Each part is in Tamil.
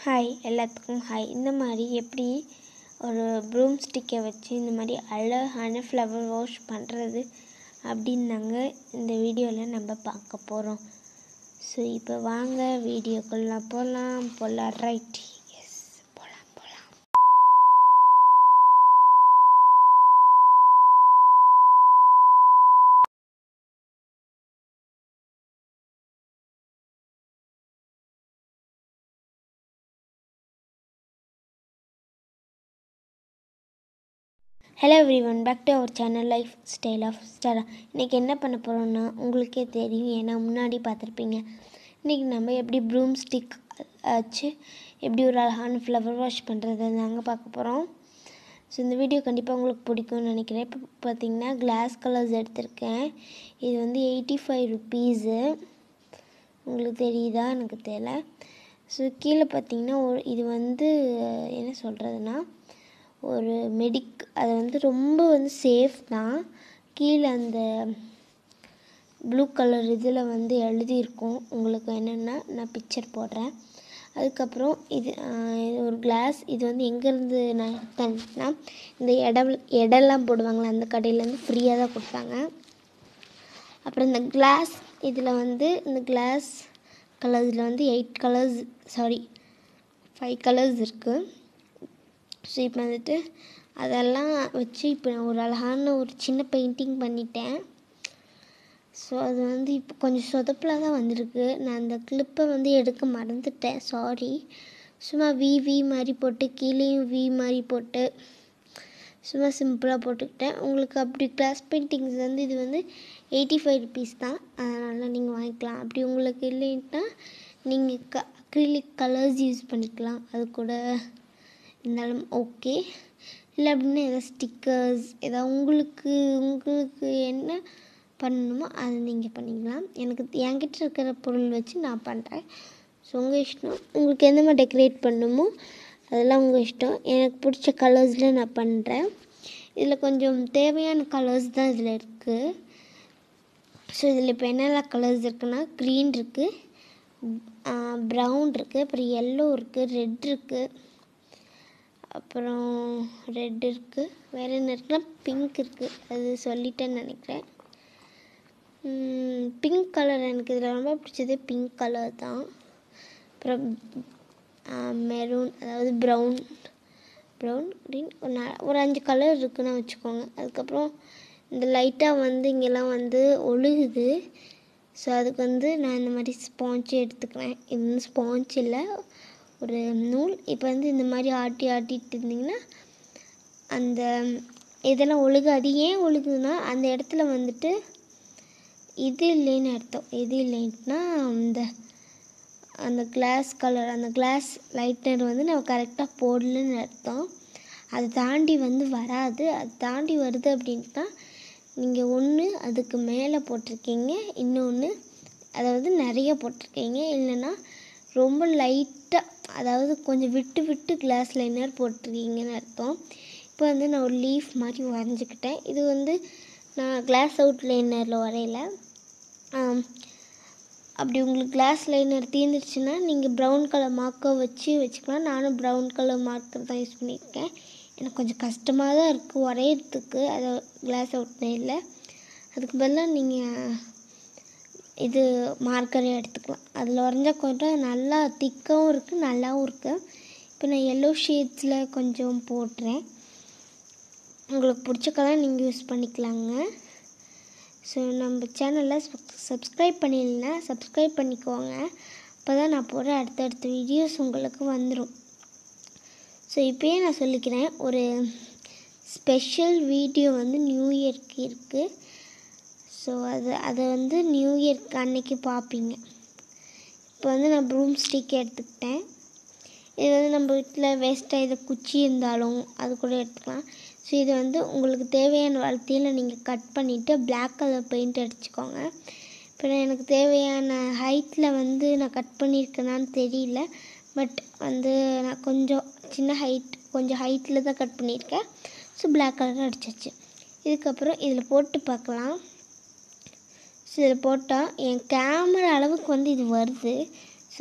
ஹாய் எல்லாத்துக்கும் ஹாய். இந்த மாதிரி எப்படி ஒரு ப்ரூம்ஸ்டிக்கை வச்சு இந்த மாதிரி அழகான ஃப்ளவர் வாஷ் பண்ணுறது அப்படின்னு நாங்கள் இந்த வீடியோவில் நம்ம பார்க்க போகிறோம். ஸோ இப்போ வாங்க வீடியோக்குள்ளே போகலாம் ரைட். எஸ், போகலாம். Hello everyone, back to our channel lifestyle of ஸ்டாரா. இன்றைக்கி என்ன பண்ண போகிறோன்னா உங்களுக்கே தெரியும், ஏன்னா முன்னாடி பார்த்துருப்பீங்க. இன்றைக்கி நம்ம எப்படி ப்ரூம்ஸ்டிக் வச்சு எப்படி ஒரு அழகான ஃப்ளவர் வாஷ் பண்ணுறது நாங்கள் பார்க்க போகிறோம். ஸோ இந்த வீடியோ கண்டிப்பாக உங்களுக்கு பிடிக்கும்னு நினைக்கிறேன். இப்போ பார்த்திங்கன்னா கிளாஸ் கலர்ஸ் எடுத்திருக்கேன். இது வந்து 85 ருப்பீஸு. உங்களுக்கு தெரியுதா எனக்கு தெரியல. ஸோ கீழே பார்த்திங்கன்னா இது வந்து என்ன சொல்கிறதுனா ஒரு அது வந்து ரொம்ப சேஃப் தான். கீழே அந்த ப்ளூ கலர் இதில் வந்து எழுதியிருக்கும். உங்களுக்கு என்னென்னா நான் பிக்சர் போடுறேன். அதுக்கப்புறம் இது ஒரு கிளாஸ். இது வந்து எங்கேருந்து நான் எடுத்தேன்னா இந்த இடம்லாம் போடுவாங்களே அந்த கடையிலேருந்து ஃப்ரீயாக தான் கொடுத்தாங்க. அப்புறம் இந்த கிளாஸ் இதில் வந்து இந்த கிளாஸ் கலர்ஸில் வந்து 5 கலர்ஸ் இருக்குது. ஸோ இப்போ வந்துட்டு அதெல்லாம் வச்சு இப்போ நான் ஒரு அழகான ஒரு சின்ன பெயிண்டிங் பண்ணிட்டேன். ஸோ அது வந்து இப்போ கொஞ்சம் சொதப்பில் தான் வந்திருக்கு. நான் அந்த கிளிப்பை வந்து எடுக்க மறந்துட்டேன், சாரி. சும்மா வி மாதிரி போட்டு கீழேயும் வி மாதிரி போட்டு சும்மா சிம்பிளாக போட்டுக்கிட்டேன். உங்களுக்கு அப்படி கிளாஸ் பெயிண்டிங்ஸ் வந்து இது வந்து 85 ருப்பீஸ் தான். அதனால் நீங்கள் வாங்கிக்கலாம். அப்படி உங்களுக்கு இல்லைன்னா நீங்கள் அக்ரிலிக் கலர்ஸ் யூஸ் பண்ணிக்கலாம். அது கூட இருந்தாலும் ஓகே. இல்லை அப்படின்னா எதாவது ஸ்டிக்கர்ஸ் எதாவது உங்களுக்கு என்ன பண்ணணுமோ அதை நீங்கள் பண்ணிக்கலாம். என்கிட்ட இருக்கிற பொருள் வச்சு நான் பண்ணுறேன். ஸோ உங்கள் இஷ்டம். உங்களுக்கு எந்த மாதிரி டெக்கரேட் பண்ணணுமோ அதெல்லாம் உங்கள் இஷ்டம். எனக்கு பிடிச்ச கலர்ஸில் நான் பண்ணுறேன். இதில் கொஞ்சம் தேவையான கலர்ஸ் தான் இதில் இருக்குது. ஸோ இதில் இப்போ என்னெல்லாம் கலர்ஸ் இருக்குன்னா க்ரீன் இருக்குது, ப்ரௌன் இருக்குது, அப்புறம் எல்லோ இருக்குது, ரெட் இருக்குது, அப்புறம் ரெட் இருக்குது. வேறு என்ன இருக்குன்னா பிங்க் இருக்குது. அது சொல்லிட்டேன்னு நினைக்கிறேன். பிங்க் கலர் எனக்கு இதில் ரொம்ப பிடிச்சது பிங்க் கலர் தான். அப்புறம் மெரூன், அதாவது ப்ரௌன், க்ரீன், ஒரு 5 கலர் இருக்குன்னு வச்சுக்கோங்க. அதுக்கப்புறம் இந்த லைட்டாக வந்து இங்கெல்லாம் வந்து ஒழுகுது. ஸோ அதுக்கு வந்து நான் இந்த மாதிரி ஸ்பாஞ்சு எடுத்துக்கிறேன். இது வந்து ஸ்பாஞ்ச் இல்லை, ஒரு நூல். இப்போ வந்து இந்த மாதிரி ஆட்டிட்டு இருந்திங்கன்னா அந்த இதெல்லாம் ஒழுகாது. ஏன் ஒழுகுதுன்னா அந்த இடத்துல வந்துட்டு இது இல்லைன்னு அர்த்தம். எது இல்லைன்னா அந்த கிளாஸ் கலர், அந்த கிளாஸ் லைட்டர் வந்து நம்ம கரெக்டாக போடலன்னு அர்த்தம். அதை தாண்டி வந்து வராது. அது தாண்டி வருது அப்படின்ட்டுனா நீங்கள் ஒன்று அதுக்கு மேலே போட்டிருக்கீங்க, இன்னொன்று அதாவது நிறைய போட்டிருக்கீங்க, இல்லைன்னா ரொம்ப லைட்டாக அதாவது கொஞ்சம் விட்டு கிளாஸ் லைனர் போட்டிருக்கீங்கன்னு அர்த்தம். இப்போ வந்து நான் ஒரு லீஃப் மாதிரி வரைஞ்சிக்கிட்டேன். இது வந்து நான் கிளாஸ் அவுட் லைனரில் வரையல. அப்படி உங்களுக்கு கிளாஸ் லைனர் தீர்ந்துருச்சுன்னா நீங்கள் ப்ரௌன் கலர் மார்க்கர் வச்சுக்கலாம். நானும் ப்ரௌன் கலர் மார்க்கர் தான் யூஸ் பண்ணியிருக்கேன். எனக்கு கொஞ்சம் கஷ்டமாக தான் இருக்குது வரைகிறதுக்கு, அதை கிளாஸ் அவுட் லைனில். அதுக்கு பதிலாக நீங்கள் இது மார்க்கரே எடுத்துக்கலாம். அதில் வரைஞ்சா கொஞ்சம் நல்லா திக்காகவும் இருக்குது, நல்லாவும் இருக்குது. இப்போ நான் எல்லோ ஷேட்ஸில் கொஞ்சம் போடுறேன். உங்களுக்கு பிடிச்ச கலர் நீங்கள் யூஸ் பண்ணிக்கலாங்க. ஸோ நம்ம சேனலில் சப்ஸ்கிரைப் பண்ணிடலன்னா சப்ஸ்கிரைப் பண்ணிக்கோங்க. அப்போ தான் நான் போடுற அடுத்தடுத்த வீடியோஸ் உங்களுக்கு வந்துடும். ஸோ இப்போயே நான் சொல்லிக்கிறேன், ஒரு ஸ்பெஷல் வீடியோ வந்து நியூ இயர்க்கு இருக்குது. ஸோ அதை வந்து நியூ இயர்க்கு அன்னைக்கு பார்ப்பீங்க. இப்போ வந்து நான் ப்ரூம்ஸ்டிக் எடுத்துக்கிட்டேன். இது வந்து நம்ம வீட்டில் வேஸ்ட்டாக இதை குச்சி இருந்தாலும் அது கூட எடுத்துக்கலாம். ஸோ இது வந்து உங்களுக்கு தேவையான வளர்த்தியில் நீங்கள் கட் பண்ணிவிட்டு பிளாக் கலர் பெயிண்ட் அடிச்சுக்கோங்க. இப்போ எனக்கு தேவையான ஹைட்டில் வந்து நான் கட் பண்ணியிருக்கேனான்னு தெரியல. பட் வந்து நான் கொஞ்சம் கொஞ்சம் ஹைட்டில் தான் கட் பண்ணியிருக்கேன். ஸோ பிளாக் கலர் அடிச்சாச்சு. இதுக்கப்புறம் இதில் போட்டு பார்க்கலாம். ஸோ இதில் போட்டால் என் கேமரா அளவுக்கு வந்து இது வருது. ஸோ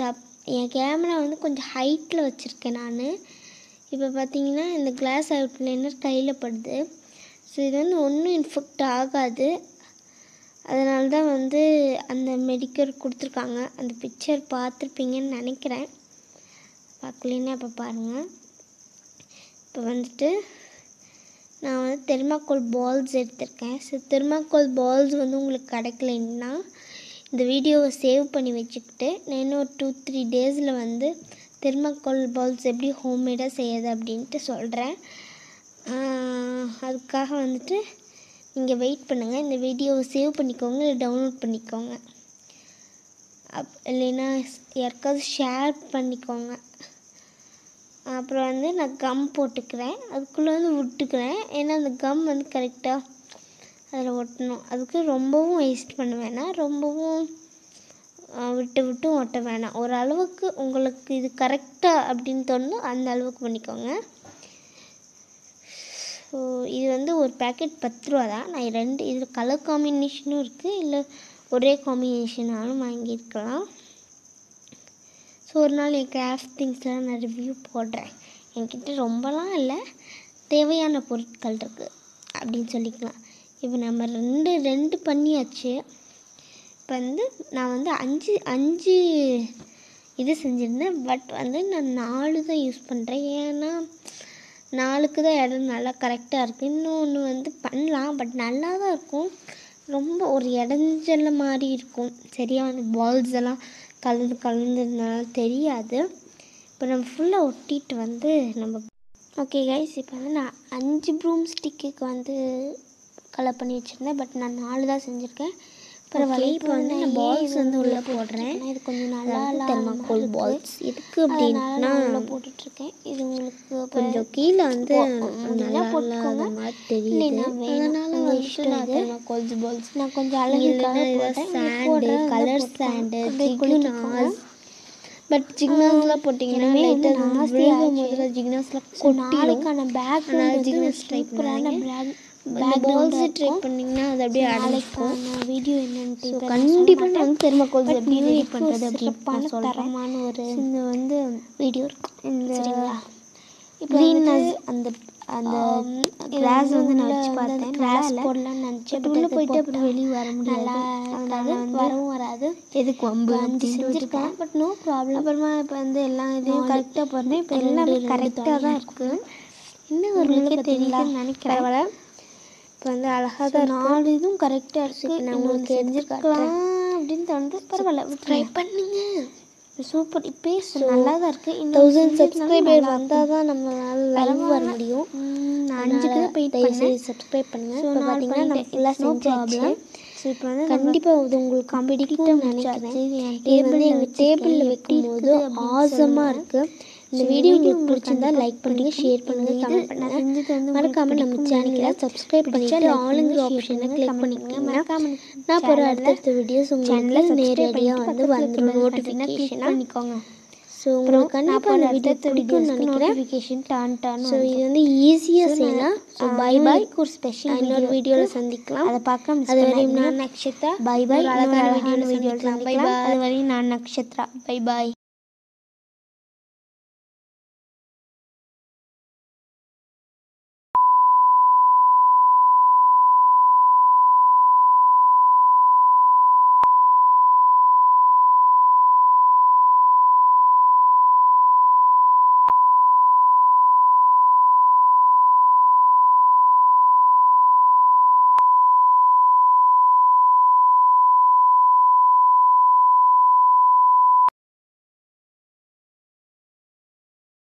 என் கேமரா வந்து கொஞ்சம் ஹைட்டில் வச்சுருக்கேன் நான். இப்போ பார்த்தீங்கன்னா இந்த கிளாஸ் அவுட்லைனர் கையில் படுது. ஸோ இது வந்து ஒன்றும் இன்ஃபெக்ட் ஆகாது. அதனால தான் வந்து அந்த மெடிக்கல் கொடுத்துருக்காங்க. அந்த பிக்சர் பார்த்துருப்பீங்கன்னு நினைக்கிறேன். பார்க்கலன்னா இப்போ பாருங்கள். இப்போ வந்துட்டு நான் வந்து தெர்மாக்கோல் பால்ஸ் எடுத்திருக்கேன். ஸோ தெர்மாக்கோல் பால்ஸ் வந்து உங்களுக்கு கிடைக்கலன்னா இந்த வீடியோவை சேவ் பண்ணி வச்சுக்கிட்டு நான் இன்னும் 2-3 டேஸில் வந்து தெர்மாக்கோல் பால்ஸ் எப்படி ஹோம்மேடாக செய்யுது அப்படின்ட்டு சொல்கிறேன். அதுக்காக வந்துட்டு நீங்கள் வெயிட் பண்ணுங்கள். இந்த வீடியோவை சேவ் பண்ணிக்கோங்க, இல்லை டவுன்லோட் பண்ணிக்கோங்க. இல்லைன்னா யாருக்காவது ஷேர் பண்ணிக்கோங்க. அப்புறம் வந்து நான் கம் போட்டுக்கிறேன். அதுக்குள்ளே வந்து விட்டுக்கிறேன். ஏன்னா அந்த கம் வந்து கரெக்டாக அதில் ஒட்டணும். அதுக்கு ரொம்பவும் வேஸ்ட் பண்ண வேணாம், ரொம்பவும் விட்டு ஒட்ட வேணாம். ஒரு அளவுக்கு உங்களுக்கு இது கரெக்டாக அப்படின்னு தோணும் அந்த அளவுக்கு பண்ணிக்கோங்க. ஸோ இது வந்து ஒரு பேக்கெட் 10 ரூபா தான். நான் 2 இதில் கலர் காம்பினேஷனும் இருக்குது, இல்லை ஒரே காம்பினேஷனாலும் வாங்கியிருக்கலாம். ஸோ ஒரு நாள் என் கிராஃப்ட் திங்ஸ்லாம் நான் ரிவ்யூ போடுறேன். என்கிட்ட ரொம்பலாம் இல்லை, தேவையான பொருட்கள் இருக்குது அப்படின்னு சொல்லிக்கலாம். இப்போ நம்ம ரெண்டு பண்ணியாச்சு. இப்போ வந்து நான் வந்து 5 இது செஞ்சுருந்தேன். பட் வந்து நான் 4 தான் யூஸ் பண்ணுறேன். ஏன்னா 4க்கு தான் இடம் நல்லா கரெக்டாக இருக்குது. இன்னொன்று வந்து பண்ணலாம், பட் நல்லா தான் இருக்கும். ரொம்ப ஒரு இடைஞ்சல மாதிரி இருக்கும். சரியாக வந்து பால்ஸ் எல்லாம் கலந்துருந்தனால தெரியாது. இப்போ நம்ம ஃபுல்லாக ஒட்டிட்டு வந்து நம்ம ஓகே கைஸ். இப்போ வந்து நான் 5 ப்ரூம் ஸ்டிக்குக்கு வந்து கலர் பண்ணி வச்சுருந்தேன். பட் நான் 4 தான் செஞ்சுருக்கேன். பரவாயில்ல. இப்போ வந்து நான் பால்ஸ் வந்து உள்ளே போடுறேன். இது கொஞ்சம் நல்லா தெர்மாக்கோல் பால்ஸ். எதுக்கு அப்படின்னா உள்ளே போட்டுட்ருக்கேன். இது உங்களுக்கு கொஞ்சம் கீழே வந்து நல்லா போட்டுக்கோங்க மாதிரி தெரியுது. அதனால இஷ்டம் தெர்மாக்கோல் பால்ஸ். நான் கொஞ்சம் அழகாக சாண்டு, கலர் சாண்டு, ஜிகுனாஸ். பட் ஜிக்னாஸ்லாம் போட்டிங்கன்னா லைட்டாக விழுகும் போதில் ஜிக்னாஸ்லாம் கொட்டிடும். பேக் ஜிக்னாஸ் ட்ரை பண்ணுறாங்க. பால்ஸ் ட்ரை பண்ணிங்கன்னா அது அப்படியே அடைக்கும். வீடியோ என்னென்னு கண்டிப்பாக நான் வந்து தெர்மாக்கோல்ஸ் எப்படி ரெடி பண்ணுறது அப்படின்னு தரமான ஒரு இந்த வந்து வீடியோ இருக்கும். இந்த க்ரீன்னஸ் அந்த அந்த கிளாஸ் வந்து நான் வச்சு பார்த்தேன். கிளாஸ் போடலான்னு நினச்சேன். உள்ளே போயிட்டு அப்புறம் வெளியே வர முடியாது. அதனால வந்து வரவும் வராது. எதுக்கு வம்பு செஞ்சுருக்கேன். But no problem. அப்புறமா இப்போ வந்து எல்லா இதையும் கரெக்டாக போடுறேன். இப்போ எல்லாமே கரெக்டாக தான் இருக்குது. இன்னும் ஒரு தெரியுதுன்னு நினைக்கிறேன். இப்போ வந்து அழகாக தான் 4 இதுவும் கரெக்டாக இருக்குது. நான் உங்களுக்கு செஞ்சுருக்கலாம் அப்படின்னு தோணுது. பரவாயில்ல, ட்ரை பண்ணுங்க. சூப்பர். இப்போ நல்லா தான் இருக்குது. 1000 சப்ஸ்கிரைபர் வந்தால் தான் நம்மளால் லைவ் வர முடியும். நான் 5க்கு தான் போயிட்டு சப்ஸ்கிரைப் பண்ணுங்கள். ஸோ பார்த்தீங்கன்னா நம்ம ஃபுல்லாக செஞ்சாச்சு. ஸோ இப்போ வந்து கண்டிப்பாக இது உங்களுக்கு காம்படிட்டிவ்னு நினைக்கிறேன். இது வந்து எங்கள் டேபிளில் வைக்கும்போது ஆசமாக இருக்குது. இந்த வீடியோ உங்களுக்கு பிடிச்சிருந்தா லைக் பண்ணுங்க, ஷேர் பண்ணுங்க, கமெண்ட் பண்ணுங்க. மறக்காம நம்ம சேனலை சப்ஸ்கிரைப் பண்ணிட்டு ஆளுங்கிற ஆப்ஷனை கிளிக் பண்ணிக்கிட்டீங்கன்னா நான் போகிற அடுத்தடுத்த வீடியோஸ் உங்கள் நேரடியாக வந்து வந்துடும் நோட்டிஃபிகேஷன் பண்ணிக்கோங்க. ஸோ உங்களுக்கு கண்டிப்பாக அந்த வீடியோ பிடிக்கும்னு நினைக்கிறேன். Notification Don. ஸோ இது வந்து ஈஸியாக செய்யலாம். ஸோ பை ஒரு ஸ்பெஷல் இன்னொரு வீடியோவில் சந்திக்கலாம். அதை பார்க்க அது வரையும் நான் நக்ஷத்ரா. பை அழகான வீடியோவில் சந்திக்கலாம். பை அது வரையும் நான் நக்ஷத்ரா. பை.